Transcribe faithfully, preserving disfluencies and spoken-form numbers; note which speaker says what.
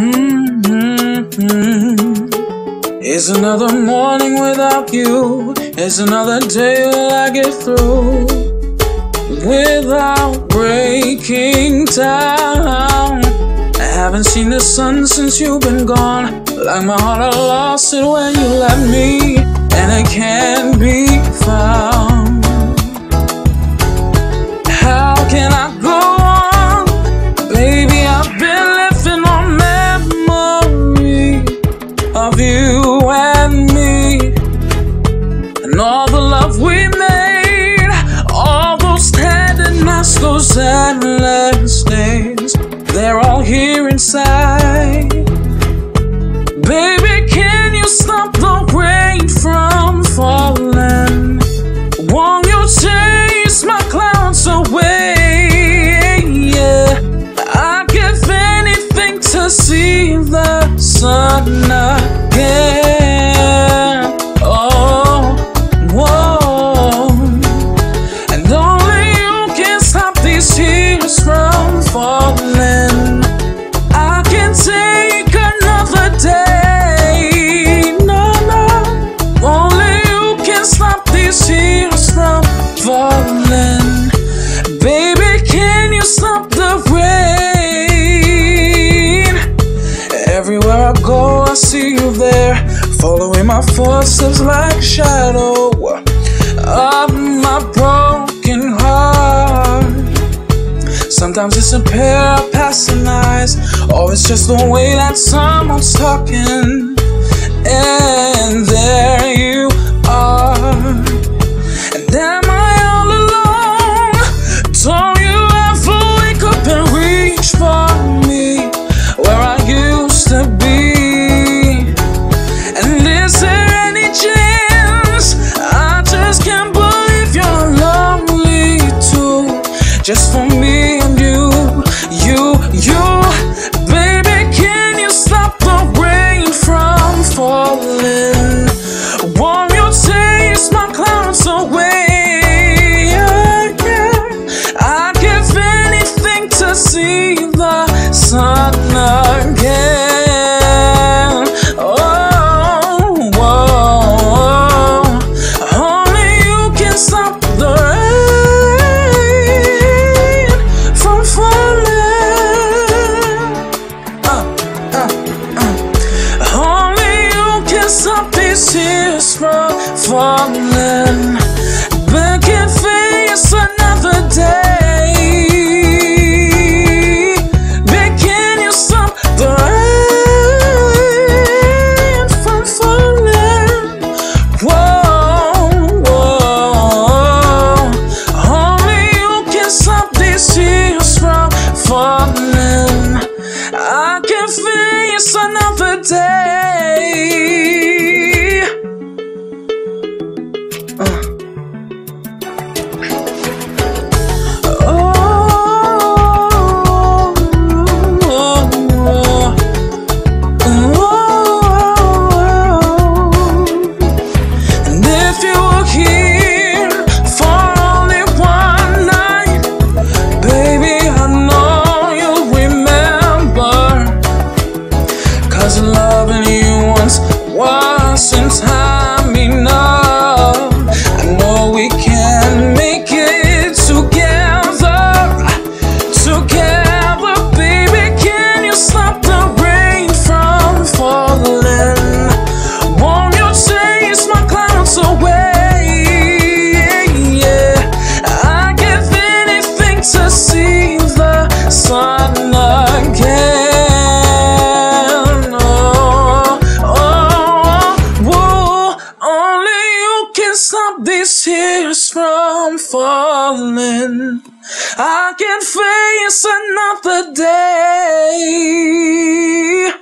Speaker 1: Mm-hmm. It's another morning without you. It's another day will I get through without breaking down. I haven't seen the sun since you've been gone. Like my heart, I lost it when you left me, and it can't be found. How can I go on? Baby, I've been living on memory of you and me, and all the love we made, all those tender nights, those endless days, they're all here inside. Baby, can you stop the rain from falling? Won't you chase my clouds away? Yeah, I'd give anything to see the sun again. Oh, whoa. And only you can stop these tears from falling. I can take another day. No, no. Only you can stop these tears from falling. Baby, can you stop the rain? Everywhere I go, I see you there, following my footsteps like a shadow of my broken heart. Sometimes it's a pair of passing eyes, or it's just the way that someone's talking, and there you are. And am I all alone? Don't you ever wake up and reach for me where I used to be? And is there any chance? I just can't believe you're lonely too, just for me and you, you, you. Baby, can you stop the rain from falling? Won't you chase my clouds away? Yeah, yeah. I'd give anything to see the sun again. Oh, whoa. Only you can stop the rain from falling. Uh, uh, uh. Only you can stop these tears from falling. Back and face another day. Back, can you stop the rain from falling? Whoa, whoa. Only you can stop these tears from falling. I can face another day. Uh. Oh, oh, oh, oh. And if you were here for only one night, baby, I know you'll remember. 'Cause loving you once wasn't time enough. I know we can make it together, together. Baby, can you stop the rain from falling? Won't you chase my clouds away? Yeah, I'd give anything to see the sun again. Oh, oh, whoa. Only you can stop these tears from falling. I can face another day.